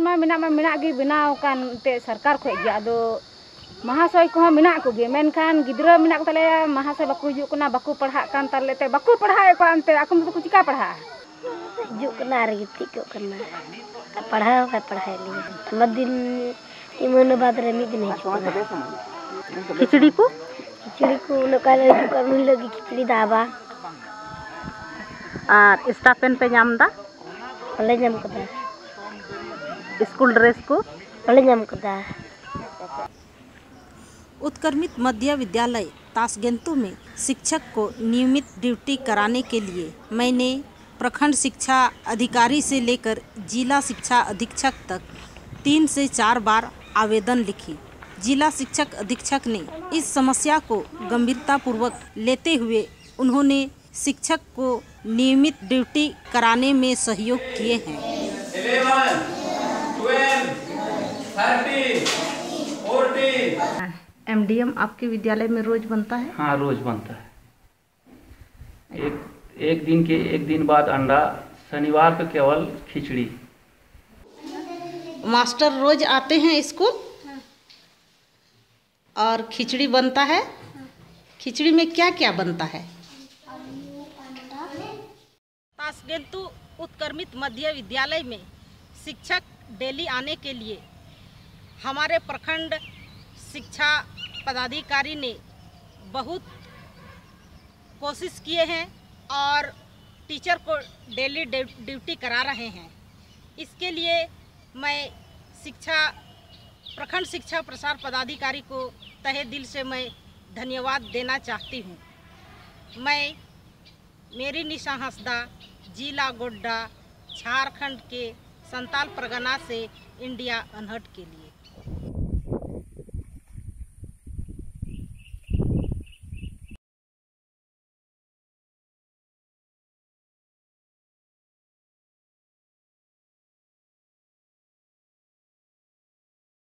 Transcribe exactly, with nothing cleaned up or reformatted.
मा मिना मा मिना गे बनाव कान ते सरकार खो गे आदो महाशय को मिना को गे मेनखान गिद्रा मिना को तले महाशय बाकू हिजु कना बाकू पढ़ा कान तले ते बाकू पढ़ा को अंते आकुम तो चिका पढ़ा हिजु कना रे गिती को कना पढ़ाओ का पढ़ाई लिए मद दिन इमन बाद रे मिद नहीं छुना खिचड़ी को खिचड़ी को न काले हिजु कर मिल लगी खिचड़ी दाबा और स्टाफेन पे नाम दा ले नाम कदा स्कूल ड्रेस को ले नाम कदा। उत्क्रमित मध्य विद्यालय तासगेंतु में शिक्षक को नियमित ड्यूटी कराने के लिए मैंने प्रखंड शिक्षा अधिकारी से लेकर जिला शिक्षा अधीक्षक तक तीन से चार बार आवेदन लिखी। जिला शिक्षक अधीक्षक ने इस समस्या को गंभीरतापूर्वक लेते हुए उन्होंने शिक्षक को नियमित ड्यूटी कराने में सहयोग किए हैं। एमडीएम आपके विद्यालय में रोज बनता है? हाँ, रोज बनता है। एक एक दिन के एक दिन बाद अंडा, शनिवार को केवल खिचड़ी। मास्टर रोज आते हैं स्कूल और खिचड़ी बनता है। खिचड़ी में क्या क्या बनता है? तासगेंतु उत्क्रमित मध्य विद्यालय में शिक्षक डेली आने के लिए हमारे प्रखंड शिक्षा पदाधिकारी ने बहुत कोशिश किए हैं और टीचर को डेली ड्यूटी करा रहे हैं। इसके लिए मैं शिक्षा प्रखंड शिक्षा प्रसार पदाधिकारी को तहे दिल से मैं धन्यवाद देना चाहती हूँ। मैं मेरी निशा हंसदा जिला गोड्डा झारखंड के संताल परगना से इंडिया अनहट के लिए।